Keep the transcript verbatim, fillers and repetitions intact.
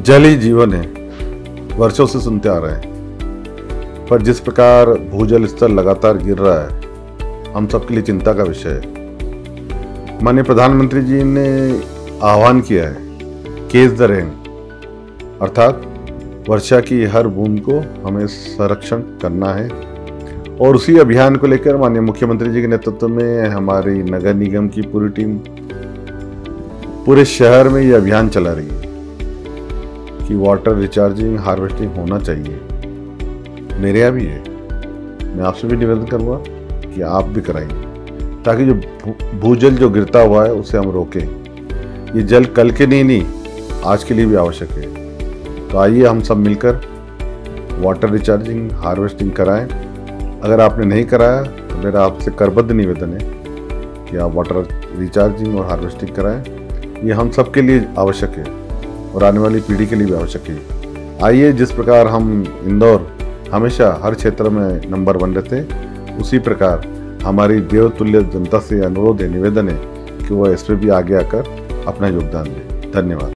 जल ही जीवन है, वर्षों से सुनते आ रहे हैं, पर जिस प्रकार भूजल स्तर लगातार गिर रहा है, हम सबके लिए चिंता का विषय है। माननीय प्रधानमंत्री जी ने आह्वान किया है, कैच द रेन, अर्थात वर्षा की हर बूंद को हमें संरक्षण करना है। और उसी अभियान को लेकर माननीय मुख्यमंत्री जी के नेतृत्व में हमारी नगर निगम की पूरी टीम पूरे शहर में ये अभियान चला रही है कि वाटर रिचार्जिंग हार्वेस्टिंग होना चाहिए। मेरे यहाँ भी है, मैं आपसे भी निवेदन करूँगा कि आप भी कराइए, ताकि जो भूजल जो गिरता हुआ है उसे हम रोकें। ये जल कल के लिए नहीं, आज के लिए भी आवश्यक है। तो आइए हम सब मिलकर वाटर रिचार्जिंग हार्वेस्टिंग कराएं। अगर आपने नहीं कराया तो मेरा आपसे करबद्ध निवेदन है कि आप वाटर रिचार्जिंग और हार्वेस्टिंग कराएं। ये हम सब के लिए आवश्यक है और आने वाली पीढ़ी के लिए भी आवश्यक है। आइए, जिस प्रकार हम इंदौर हमेशा हर क्षेत्र में नंबर वन रहते, उसी प्रकार हमारी देवतुल्य जनता से अनुरोध है, निवेदन है कि वो इस पर भी आगे आकर अपना योगदान दें। धन्यवाद।